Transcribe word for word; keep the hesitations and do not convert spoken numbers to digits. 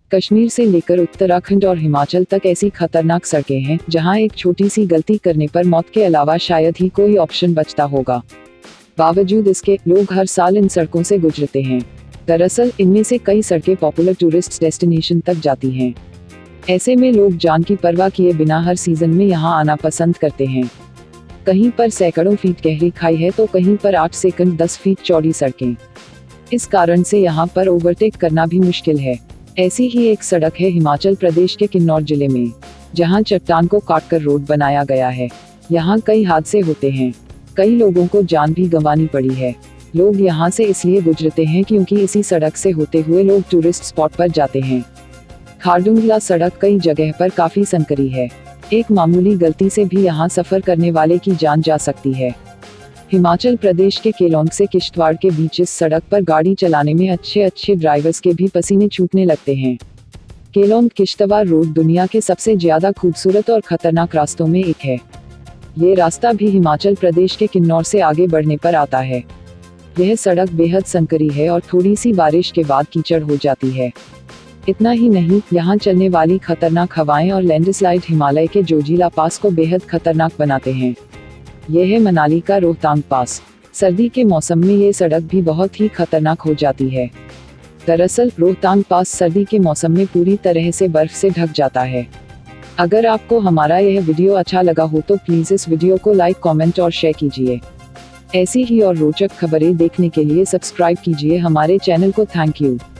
कश्मीर से लेकर उत्तराखंड और हिमाचल तक ऐसी खतरनाक सड़कें हैं जहां एक छोटी सी गलती करने पर मौत के अलावा शायद ही कोई ऑप्शन बचता होगा। बावजूद इसके लोग हर साल इन सड़कों से गुजरते हैं। दरअसल इनमें से कई सड़कें पॉपुलर टूरिस्ट डेस्टिनेशन तक जाती हैं। ऐसे में लोग जान की परवाह किए बिना हर सीजन में यहां आना पसंद करते हैं। कहीं पर सैकड़ों फीट गहरी खाई है तो कहीं पर आठ सेकंड दस फीट चौड़ी सड़कें। इस कारण से यहां पर ओवरटेक करना भी मुश्किल है। ऐसी ही एक सड़क है हिमाचल प्रदेश के किन्नौर जिले में, जहां चट्टान को काटकर रोड बनाया गया है। यहां कई हादसे होते हैं, कई लोगों को जान भी गंवानी पड़ी है। लोग यहां से इसलिए गुजरते हैं क्योंकि इसी सड़क से होते हुए लोग टूरिस्ट स्पॉट पर जाते हैं। खारदुंगला सड़क कई जगह पर काफी संकरी है। एक मामूली गलती से भी यहां सफर करने वाले की जान जा सकती है। हिमाचल प्रदेश के केलोंग से किश्तवाड़ के बीच इस सड़क पर गाड़ी चलाने में अच्छे अच्छे ड्राइवर्स के भी पसीने छूटने लगते हैं। केलोंग किश्तवाड़ रोड दुनिया के सबसे ज्यादा खूबसूरत और खतरनाक रास्तों में एक है। ये रास्ता भी हिमाचल प्रदेश के किन्नौर से आगे बढ़ने पर आता है। यह सड़क बेहद संकरी है और थोड़ी सी बारिश के बाद कीचड़ हो जाती है। इतना ही नहीं, यहाँ चलने वाली खतरनाक हवाएं और लैंडस्लाइड हिमालय के जोजिला पास को बेहद खतरनाक बनाते हैं। यह है मनाली का रोहतांग पास। सर्दी के मौसम में ये सड़क भी बहुत ही खतरनाक हो जाती है। दरअसल रोहतांग पास सर्दी के मौसम में पूरी तरह से बर्फ से ढक जाता है। अगर आपको हमारा यह वीडियो अच्छा लगा हो तो प्लीज इस वीडियो को लाइक, कमेंट और शेयर कीजिए। ऐसी ही और रोचक खबरें देखने के लिए सब्सक्राइब कीजिए हमारे चैनल को। Thank you.